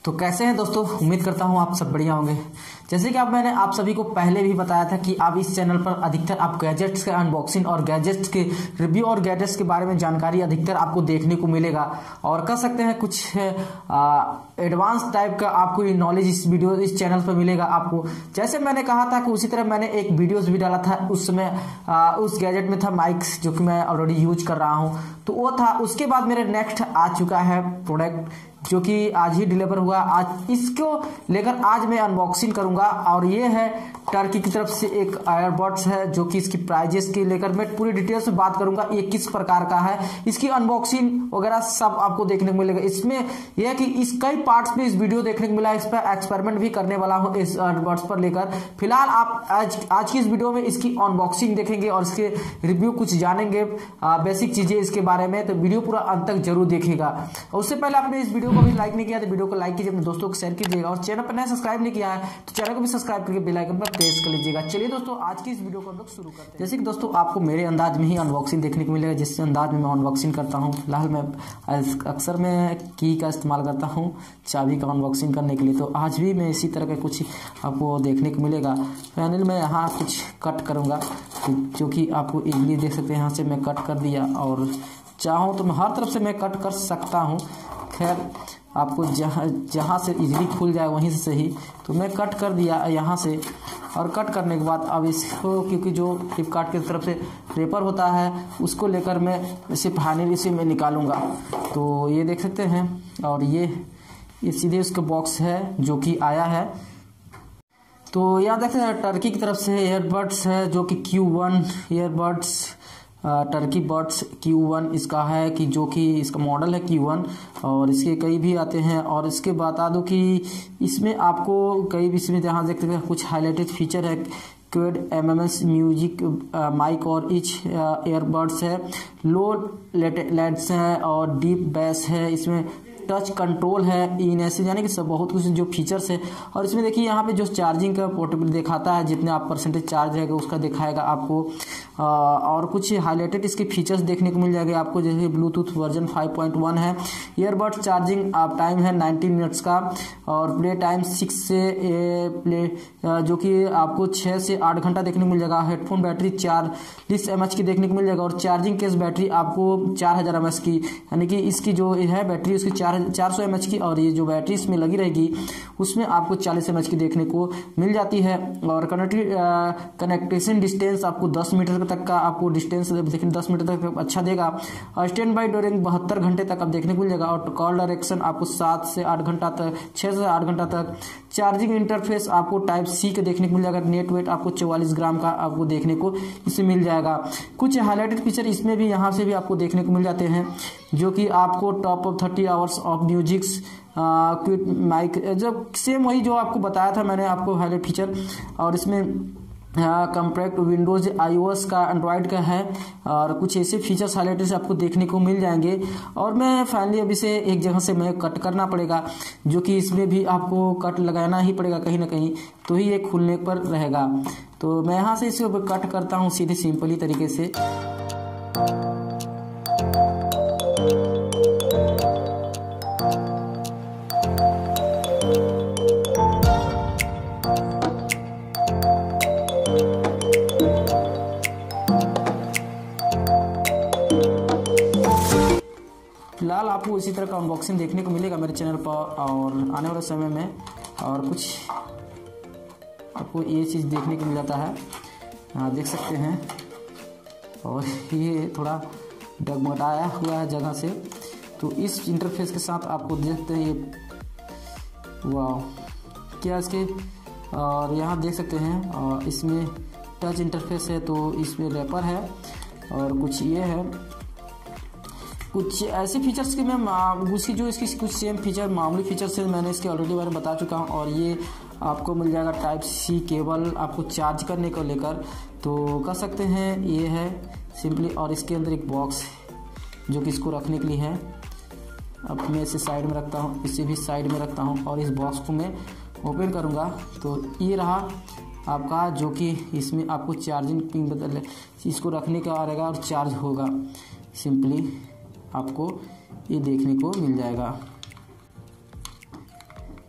तो कैसे हैं दोस्तों, उम्मीद करता हूं आप सब बढ़िया होंगे। जैसे कि मैंने आप सभी को पहले भी बताया था कि आप इस चैनल पर अधिकतर आप गैजेट्स के अनबॉक्सिंग और गैजेट्स के रिव्यू और गैजेट्स के बारे में जानकारी अधिकतर आपको देखने को मिलेगा और कह सकते हैं कुछ एडवांस टाइप का आपको नॉलेज इस चैनल पर मिलेगा आपको। जैसे मैंने कहा था कि उसी तरह मैंने एक वीडियोस भी डाला था, उस समय उस गैजेट में था माइक्स, जो कि मैं ऑलरेडी यूज कर रहा हूं, तो वो था। उसके बाद मेरे नेक्स्ट आ चुका है प्रोडक्ट जो कि आज ही डिलीवर हुआ। आज इसको लेकर आज मैं अनबॉक्सिंग करूंगा और ये है टर्की की तरफ से एक एयरबड्स है, जो कि इसकी प्राइजेस की लेकर मैं पूरी डिटेल से बात करूंगा। ये किस प्रकार का है, इसकी अनबॉक्सिंग वगैरह सब आपको देखने को मिलेगा। इसमें यह है कि इस कई पार्ट्स में इस वीडियो देखने को मिला, इस पर एक्सपेरिमेंट भी करने वाला हूं इस एयरबड्स पर लेकर। फिलहाल आप आज की इस वीडियो में इसकी अनबॉक्सिंग देखेंगे और इसके रिव्यू कुछ जानेंगे, बेसिक चीजें इसके बारे में। तो वीडियो पूरा अंत तक जरूर देखिएगा। उससे पहले आपने इस वीडियो को भी लाइक नहीं किया तो वीडियो को लाइक कीजिए, अपने दोस्तों को शेयर कीजिएगा और चैनल पर नया सब्सक्राइब नहीं किया है तो चैनल को भी सब्सक्राइब करके बेल आइकन पर प्रेस कर लीजिएगा। चलिए दोस्तों, आज की इस वीडियो को हम लोग शुरू करते हैं। जैसे कि दोस्तों आपको मेरे अंदाज में ही अनबॉक्सिंग देखने को मिलेगा, जिस अंदाज में मैं अनबॉक्सिंग करता हूँ। फिलहाल मैं अक्सर मैं की का इस्तेमाल करता हूँ चाबी का अनबॉक्सिंग करने के लिए, तो आज भी मैं इसी तरह का कुछ आपको देखने को मिलेगा। फाइनली मैं यहाँ कुछ कट करूँगा, जो कि आपको इजीली देख सकते हैं। यहाँ से मैं कट कर दिया और चाहूँ तो मैं हर तरफ से मैं कट कर सकता हूँ। खैर आपको जहाँ से इजीली खुल जाए वहीं से सही, तो मैं कट कर दिया यहाँ से। और कट करने के बाद अब इसको, क्योंकि जो फ्लिपकार्ट की तरफ से पेपर होता है उसको लेकर मैं इसे फाइनली से मैं निकालूंगा। तो ये देख सकते हैं, और ये सीधे उसका बॉक्स है जो कि आया है। तो यहाँ देख सकते हैं टर्की की तरफ से ईयरबड्स है, जो कि Q1 earbuds Turkey buds Q1 इसका है, कि जो कि इसका मॉडल है Q1 और इसके कई भी आते हैं। और इसके बता दूं कि इसमें आपको कई भी इसमें जहाँ देखते हैं कुछ हाईलाइटेड फीचर है। क्वेड MMS म्यूजिक माइक और इच ईयरबड्स है, लो लेट्स है और डीप बेस है। इसमें टच कंट्रोल है, इनएसी, यानी कि सब बहुत कुछ जो फीचर्स है। और इसमें देखिए यहाँ पे जो चार्जिंग का पोर्टेबल दिखाता है, जितने आप परसेंटेज चार्ज रहेगा उसका दिखाएगा आपको। और कुछ हाईलाइटेड इसके फीचर्स देखने को मिल जाएंगे आपको, जैसे ब्लूटूथ वर्जन 5.1 है। ईयरबड्स चार्जिंग आप टाइम है 90 मिनट्स का और प्ले टाइम 6 से जो कि आपको 6 से 8 घंटा देखने को मिल जाएगा। हेडफोन बैटरी 40 mAh की देखने को मिल जाएगा और चार्जिंग केस बैटरी आपको 4000 mAh की, यानी कि इसकी जो है बैटरी उसकी 400 mAh की, और ये जो बैटरी इसमें लगी रहेगी उसमें आपको 40 mAh की देखने को मिल जाती है। और कनेक्टेशन डिस्टेंस आपको 10 मीटर तक का आपको डिस्टेंस देखिए 10 मीटर तक अच्छा देगा। और स्टैंड बाई ड्यूरिंग 72 घंटे तक आप देखने को मिल जाएगा। और कॉल डायरेक्शन आपको 7 से 8 घंटा तक, 6 से 8 घंटा तक। चार्जिंग इंटरफेस आपको टाइप C के देखने को मिल जाएगा। नेट वेट आपको 44 ग्राम का आपको देखने को इससे मिल जाएगा। कुछ हाईलाइटेड फीचर इसमें भी यहाँ से भी आपको देखने को मिल जाते हैं, जो कि आपको top of 30 hours of musics quick mic, जब सेम वही जो आपको बताया था मैंने आपको हाईलाइट फीचर। और इसमें कम्पैक्ट विंडोज iOS का एंड्रॉयड का है और कुछ ऐसे फीचर्स हाईलाइटेड से आपको देखने को मिल जाएंगे। और मैं फाइनली अभी से एक जगह से मैं कट करना पड़ेगा, जो कि इसमें भी आपको कट लगाना ही पड़ेगा कहीं ना कहीं, तो ही ये खुलने पर रहेगा। तो मैं यहाँ से इसे कट करता हूँ सीधे सिंपली तरीके से। फिलहाल आपको इसी तरह का अनबॉक्सिंग देखने को मिलेगा मेरे चैनल पर और आने वाले समय में। और कुछ आपको ये चीज़ देखने को मिल जाता है, हाँ देख सकते हैं। और ये थोड़ा डगमगाया हुआ है जगह से, तो इस इंटरफेस के साथ आपको देखते हैं ये वाह क्या इसके। और यहाँ देख सकते हैं और इसमें टच इंटरफेस है, तो इसमें रैपर है और कुछ ये है। कुछ ऐसे फीचर्स के मैं उसकी जो इसकी कुछ सेम फीचर मामूली फीचर्स है मैंने इसके ऑलरेडी बारे में बता चुका हूँ। और ये आपको मिल जाएगा टाइप C केबल आपको चार्ज करने को लेकर, तो कर सकते हैं ये है सिंपली। और इसके अंदर एक बॉक्स जो कि इसको रखने के लिए है। अब मैं इसे साइड में रखता हूँ, इसे भी साइड में रखता हूँ और इस बॉक्स को मैं ओपन करूँगा तो ये रहा आपका, जो कि इसमें आपको चार्जिंग पिन बदल इसको रखने का रहेगा और चार्ज होगा। सिंपली आपको ये देखने को मिल जाएगा।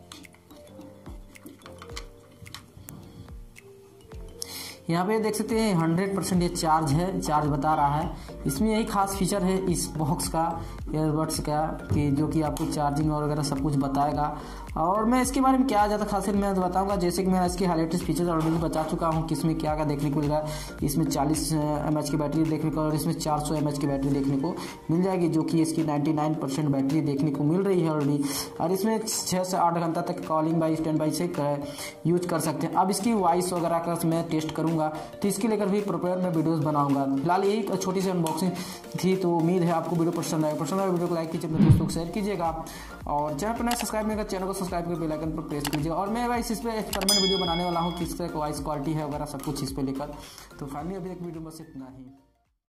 यहाँ पे देख सकते हैं 100% ये चार्ज है, चार्ज बता रहा है। इसमें यही खास फीचर है इस बॉक्स का, ईयरबड्स का, कि जो कि आपको चार्जिंग और वगैरह सब कुछ बताएगा। और मैं इसके बारे में क्या ज़्यादा खासियत मैं बताऊंगा, जैसे कि मैं इसके हाईलाइटेड फीचर्स ऑलरेडी बता चुका हूं कि इसमें क्या क्या देखने को मिलेगा। इसमें 40 mAh की बैटरी देखने को और इसमें 400 mAh की बैटरी देखने को मिल जाएगी, जो कि इसकी 99% बैटरी देखने को मिल रही है ऑलरेडी। और इसमें 6 से 8 घंटा तक कॉलिंग बाई स्टैंड बाई से यूज कर सकते हैं। अब इसकी वॉइस वगैरह का मैं टेस्ट करूँगा, तो इसके लेकर भी प्रोपेयर मैं वीडियोज़ बनाऊँगा। फिलहाल यही छोटी सी अनबॉक्सिंग थी, तो उम्मीद है आपको वीडियो पसंद आएगा। पसंद आए वीडियो को लाइक कीजिए, अपने दोस्तों को शेयर कीजिएगा और चैनल पर नए सब्सक्राइब नहीं कर चैनल को सब्सक्राइब करके बेल आइकन पर प्रेस कीजिए। और मैं भाई इस पर एक्सपेरिमेंट वीडियो बनाने वाला हूँ, किस तरह का वॉइस क्वालिटी है वगैरह सब कुछ इस पर लेकर। तो फाइनली अभी एक वीडियो बस इतना ही।